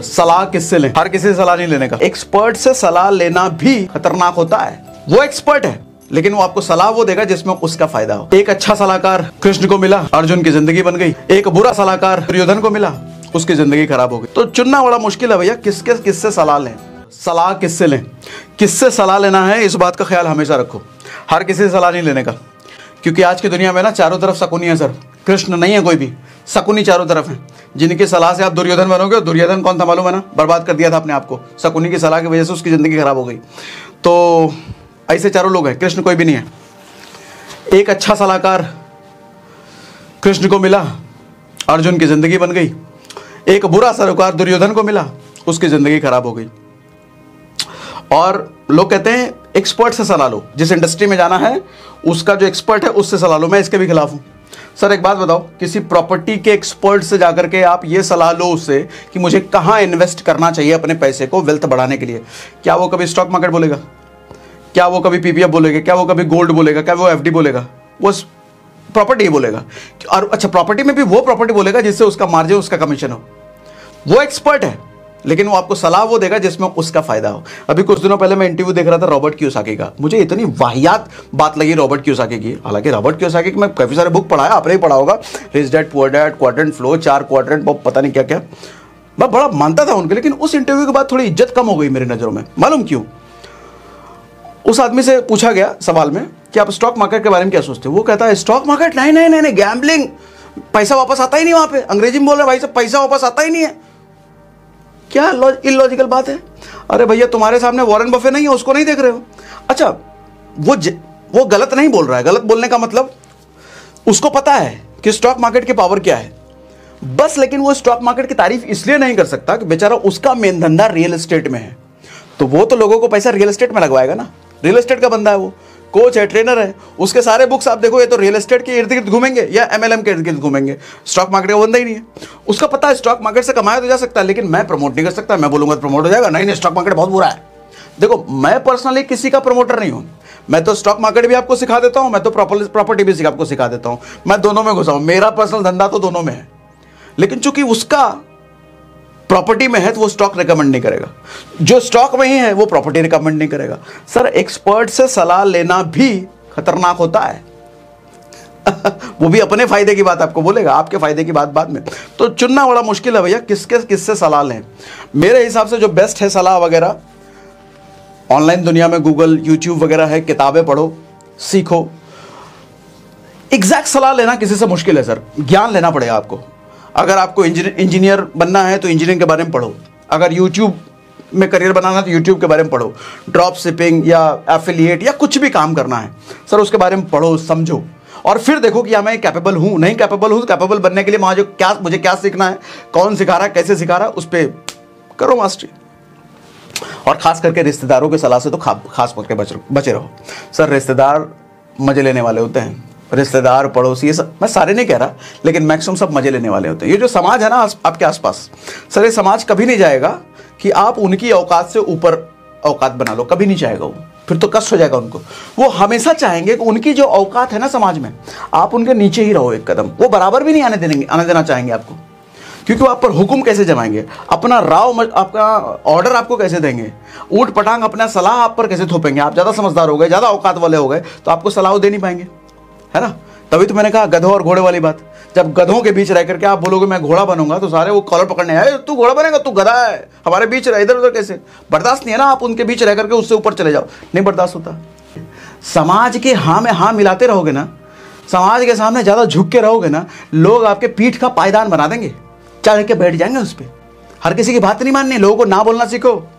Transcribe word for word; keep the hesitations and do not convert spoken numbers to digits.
सलाह किससे लें? हर किसी से सलाह नहीं लेने का। एक्सपर्ट से सलाह लेना भी खतरनाक होता है। वो एक्सपर्ट है लेकिन वो आपको सलाह वो देगा जिसमें उसका फायदा हो। एक अच्छा सलाहकार कृष्ण को मिला, अर्जुन की जिंदगी बन गई। एक बुरा सलाहकार दुर्योधन को मिला, उसकी जिंदगी खराब हो गई। तो चुनना बड़ा मुश्किल है भैया, किसके किससे सलाह लें। सलाह किससे लें, किससे सलाह लेना है, इस बात का ख्याल हमेशा रखो। हर किसी से सलाह नहीं लेने का, क्योंकि आज की दुनिया में ना चारों तरफ शकुनी है सर। कृष्ण नहीं है कोई भी, शकुनी चारों तरफ है। जिनकी सलाह से आप दुर्योधन बनोगे, दुर्योधन कौन था मालूम है ना? बर्बाद कर दिया था अपने आप को। शकुनी की सलाह की वजह से उसकी जिंदगी खराब हो गई। तो ऐसे चारों लोग हैं, कृष्ण कोई भी नहीं है। एक अच्छा सलाहकार कृष्ण को मिला, अर्जुन की जिंदगी बन गई। एक बुरा सलाहकार दुर्योधन को मिला, उसकी जिंदगी खराब हो गई। और लोग कहते हैं एक्सपर्ट से सलाह लो, जिस इंडस्ट्री में जाना है उसका जो एक्सपर्ट है उससे सलाह लो। मैं इसके भी खिलाफ हूं सर। एक बात बताओ, किसी प्रॉपर्टी के एक्सपर्ट से जाकर के आप ये सलाह लो उससे कि मुझे कहां इन्वेस्ट करना चाहिए अपने पैसे को वेल्थ बढ़ाने के लिए, क्या वो कभी स्टॉक मार्केट बोलेगा? क्या वो कभी पीपीएफ बोलेगा? क्या वो कभी गोल्ड बोलेगा? क्या वो एफडी बोलेगा? वो प्रॉपर्टी बोलेगा। और अच्छा, प्रॉपर्टी में भी वो प्रॉपर्टी बोलेगा जिससे उसका मार्जिन, उसका कमीशन हो। वो एक्सपर्ट है लेकिन वो आपको सलाह वो देगा जिसमें उसका फायदा हो। अभी कुछ दिनों पहले मैं इंटरव्यू देख रहा था रॉबर्ट कियोसाकी का। मुझे इतनी वाहियात बात लगी रॉबर्ट कियोसाकी की। हालांकि रॉबर्ट कियोसाकी की मैं काफी सारे बुक पढ़ा है, आपने भी पढ़ा होगा, rich dad poor dad, quadrant flow, चार क्वाड्रेंट, पता नहीं क्या क्या। मैं बड़ा मानता था उनके, लेकिन उस इंटरव्यू के बाद थोड़ी इज्जत कम हो गई मेरी नजरों में। मालूम क्यों? उस आदमी से पूछा गया सवाल में कि आप स्टॉक मार्केट के बारे में क्या सोचते हो? वो कहता है स्टॉक मार्केट नहीं नहीं नहीं गैम्बलिंग, पैसा वापस आता ही नहीं। वहां पे अंग्रेजी में बोल रहे भाई साहब, पैसा वापस आता ही नहीं है। क्या इलॉजिकल बात है? अरे भैया, तुम्हारे सामने वॉरेन बफे नहीं है, उसको नहीं देख रहे हो? अच्छा, वो ज, वो गलत नहीं बोल रहा है। गलत बोलने का मतलब उसको पता है कि स्टॉक मार्केट की पावर क्या है बस, लेकिन वो स्टॉक मार्केट की तारीफ इसलिए नहीं कर सकता कि बेचारा उसका मेन धंधा रियल एस्टेट में है। तो वो तो लोगों को पैसा रियल एस्टेट में लगवाएगा ना। रियल एस्टेट का बंदा है, वो कोच है, ट्रेनर है। उसके सारे बुक्स आप देखो, ये तो रियल एस्टेट के इर्द गिर्द घूमेंगे या एमएलएम के इर्द गिर्द घूमेंगे। स्टॉक मार्केट का बंदा ही नहीं है। उसका पता है स्टॉक मार्केट से कमाया तो जा सकता है, लेकिन मैं प्रमोट नहीं कर सकता। मैं बोलूंगा तो प्रमोट हो जाएगा। नहीं नहीं, स्टॉक मार्केट बहुत बुरा है। देखो, मैं पर्सनली किसी का प्रमोटर नहीं हूं। मैं तो स्टॉक मार्केट भी आपको सिखा देता हूं, मैं तो प्रॉपर्टी भी आपको सिखा देता हूं। मैं दोनों में घुसा हूं। मेरा पर्सनल धंधा तो दोनों में है, लेकिन चूंकि उसका प्रॉपर्टी में है तो वो स्टॉक रिकमेंड नहीं करेगा। जो स्टॉक में ही है वो प्रॉपर्टी रिकमेंड नहीं करेगा। सर, एक्सपर्ट से सलाह लेना भी खतरनाक होता है। वो भी अपने फायदे की बात आपको बोलेगा, आपके फायदे की बात बाद में। तो चुनना बड़ा मुश्किल है भैया, किसके किससे सलाह लें। मेरे हिसाब से जो बेस्ट है सलाह वगैरह, ऑनलाइन दुनिया में गूगल, यूट्यूब वगैरह है, किताबें पढ़ो, सीखो। एग्जैक्ट सलाह लेना किसी से मुश्किल है सर, ज्ञान लेना पड़ेगा आपको। अगर आपको इंजीनियर बनना है तो इंजीनियरिंग के बारे में पढ़ो। अगर यूट्यूब में करियर बनाना है तो यूट्यूब के बारे में पढ़ो। ड्रॉप शिपिंग या एफिलिएट या कुछ भी काम करना है सर, उसके बारे में पढ़ो, समझो, और फिर देखो कि मैं कैपेबल हूं, नहीं कैपेबल हूं। कैपेबल बनने के लिए वहां जो क्या मुझे क्या सीखना है, कौन सिखा रहा है, कैसे सिखा रहा है, उस पर करो मास्टरी। और खास करके रिश्तेदारों की सलाह से तो खा, खास करके बच बचे रहो सर। रिश्तेदार मजे लेने वाले होते हैं। रिश्तेदार, पड़ोसी, ये सब मैं सारे नहीं कह रहा, लेकिन मैक्सिमम सब मजे लेने वाले होते हैं। ये जो समाज है ना आपके आसपास सर, ये समाज कभी नहीं जाएगा कि आप उनकी औकात से ऊपर औकात बना लो, कभी नहीं चाहेगा वो। फिर तो कष्ट हो जाएगा उनको। वो हमेशा चाहेंगे कि उनकी जो औकात है ना समाज में, आप उनके नीचे ही रहो एक कदम। वो बराबर भी नहीं आने देंगे, आने देना चाहेंगे आपको, क्योंकि वो आप पर हुक्म कैसे जमाएंगे, अपना राव, आपका ऑर्डर आपको कैसे देंगे, ऊट पटांग अपना सलाह आप पर कैसे थोपेंगे। आप ज़्यादा समझदार हो गए, ज़्यादा औकात वाले हो गए, तो आपको सलाह दे नहीं पाएंगे, है ना। तभी तो मैंने कहा गधों और घोड़े वाली बात। जब गधों के बीच रह करके आप बोलोगे मैं घोड़ा बनूंगा, तो सारे वो कॉलर पकड़ने आए, तू घोड़ा बनेगा, तू गधा है, हमारे बीच रह, इधर उधर कैसे। बर्दाश्त नहीं है ना, आप उनके बीच रह करके उससे ऊपर चले जाओ, नहीं बर्दाश्त होता। समाज के हाँ में हाँ मिलाते रहोगे ना, समाज के सामने ज्यादा झुक के रहोगे ना, लोग आपके पीठ का पायदान बना देंगे, चढ़ के बैठ जाएंगे उस पर। हर किसी की बात नहीं माननी, लोगों को ना बोलना सीखो।